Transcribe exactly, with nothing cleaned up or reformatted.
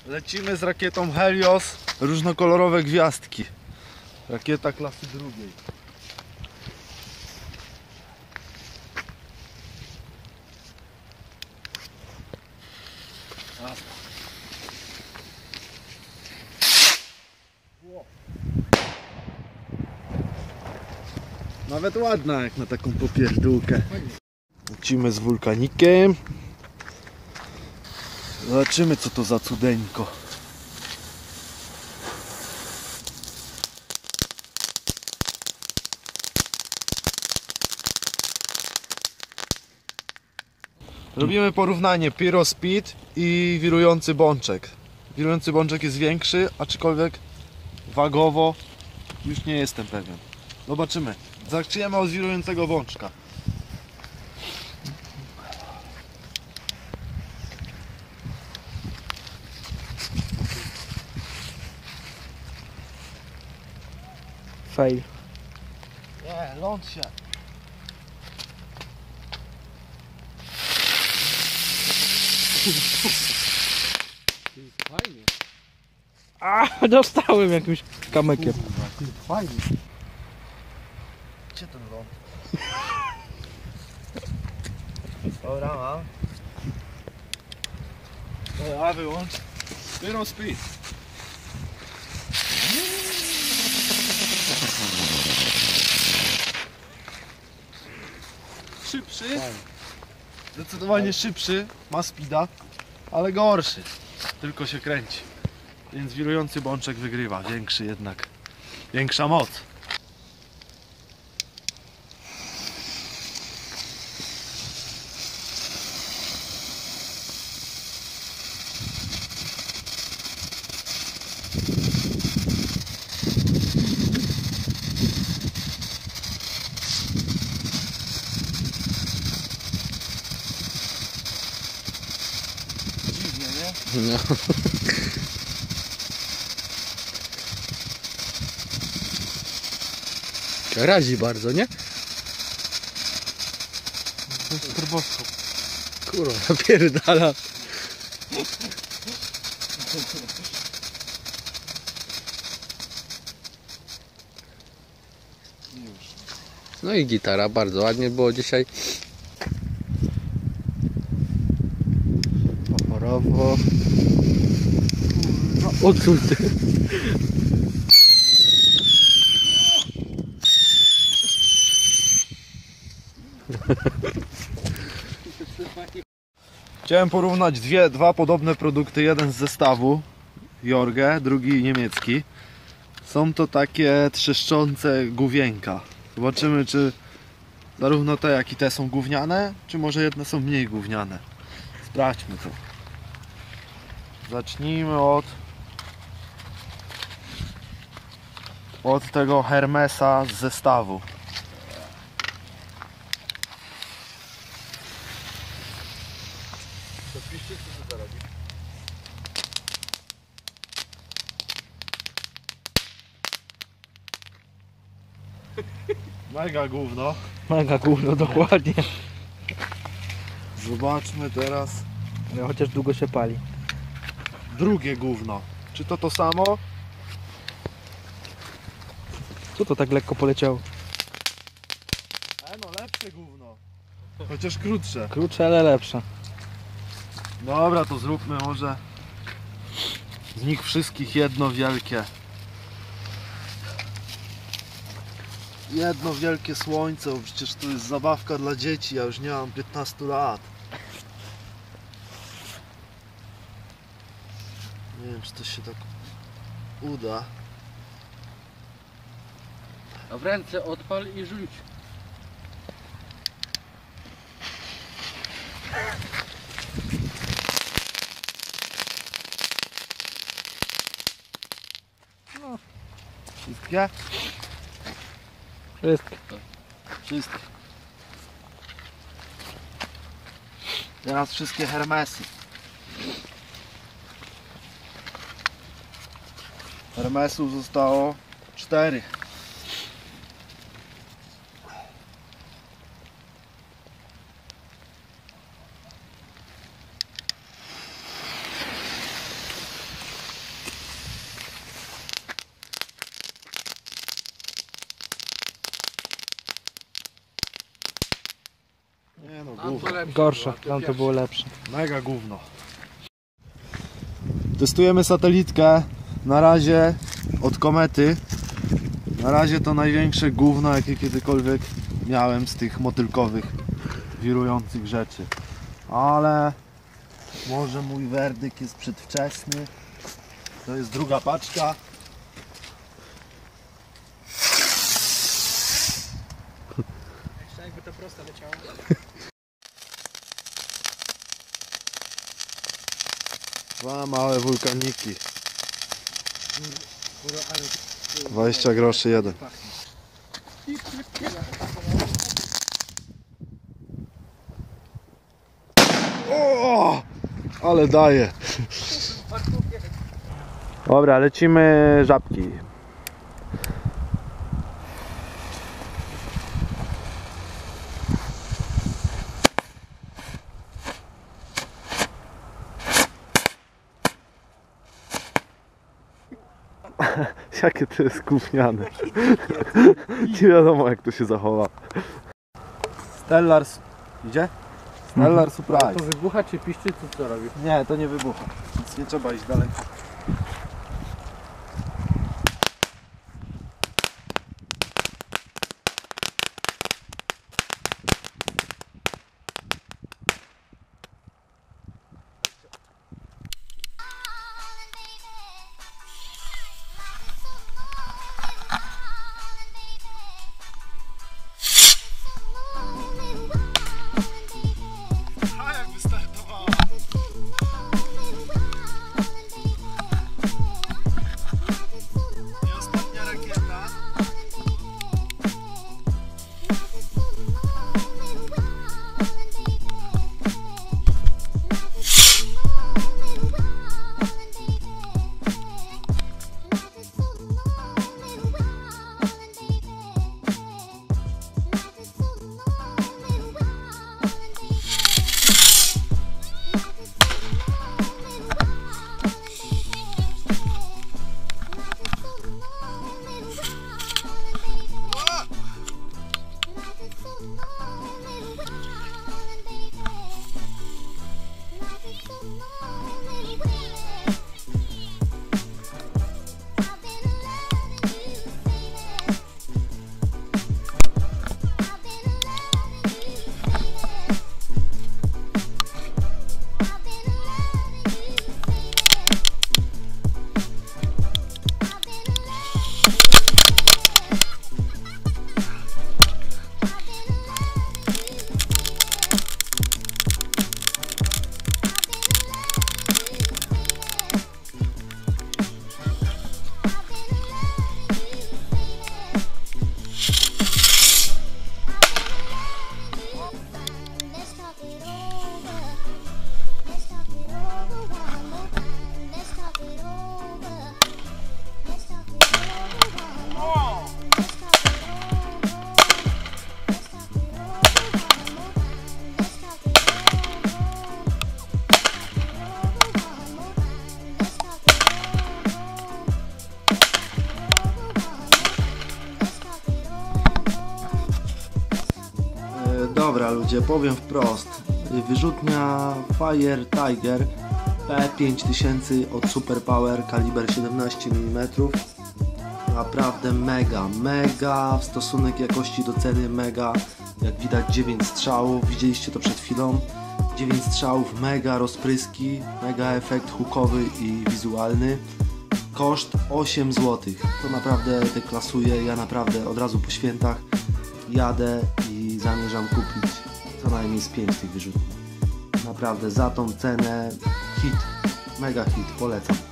Lecimy z rakietą Helios, różnokolorowe gwiazdki. Rakieta klasy drugiej. Nawet ładna jak na taką popierdółkę. Lecimy z wulkanikiem. Zobaczymy co to za cudeńko. Robimy porównanie Pyrospeed i wirujący bączek. Wirujący bączek jest większy, aczkolwiek wagowo już nie jestem pewien. Zobaczymy. Zaczniemy od wirującego bączka. Fail. Nie, ląd się. Fajnie. A, dostałem jakimś kamykiem. Fajnie. Gdzie ten ląd? Dobra, mam. Dobra, wyłącz. Pyrospeed. Szybszy. Zdecydowanie szybszy. Ma speeda, ale gorszy. Tylko się kręci. Więc wirujący bączek wygrywa. Większy jednak. Większa moc. Dziwnie, nie? No. Razi bardzo, nie? To jest turboskop. Kurwa, pierdala. No i gitara, bardzo ładnie było dzisiaj. Oporowo. No, odczuć. Chciałem porównać dwie, dwa podobne produkty, jeden z zestawu Jorge, drugi niemiecki. Są to takie trzeszczące główienka. Zobaczymy czy zarówno te jak i te są gówniane, czy może jedne są mniej gówniane. Sprawdźmy to. Zacznijmy od od tego Hermesa z zestawu. Mega gówno. Mega gówno, dokładnie. Zobaczmy teraz No, chociaż długo się pali. drugie gówno. Czy to to samo? Co to tak lekko poleciało? E no lepsze gówno. Chociaż krótsze. Krótsze, ale lepsze. Dobra, to zróbmy może z nich wszystkich jedno wielkie. Jedno wielkie słońce, bo przecież to jest zabawka dla dzieci, ja już nie mam piętnastu lat. Nie wiem czy to się tak uda. A w ręce odpal i rzuć. No. Wszystkie? Wszystkie. Wszystkie. Teraz wszystkie Hermesy. Hermesów zostało cztery. Gorsze, tam to było lepsze. Mega gówno. Testujemy satelitkę. Na razie od Komety. Na razie to największe gówno, jakie kiedykolwiek miałem z tych motylkowych, wirujących rzeczy. Ale może mój werdykt jest przedwczesny. To jest druga paczka. Jeszcze jakby to prosto leciało. Dwa małe wulkaniki. dwadzieścia groszy jeden. O! Ale daje. Dobra, lecimy żabki. Jakie to jest gówniane. Nie wiadomo, jak to się zachowa. Stellar... Idzie? Stellar Surprise. To wybucha czy piszczy, czy co robi? Nie, to nie wybucha. Więc nie trzeba iść daleko. A jak wystartowała? I ostatnia rakieta. Dobra ludzie, powiem wprost. Wyrzutnia Fire Tiger P pięć tysięcy od Super Power, kaliber siedemnaście milimetrów. Naprawdę mega, mega w stosunek jakości do ceny, mega. Jak widać dziewięć strzałów, widzieliście to przed chwilą. dziewięć strzałów, mega rozpryski, mega efekt hookowy i wizualny. Koszt osiem złotych. To naprawdę deklasuje. Ja naprawdę od razu po świętach jadę i zamierzam kupić co najmniej z pięć tych wyrzutni. Naprawdę za tą cenę hit, mega hit, polecam.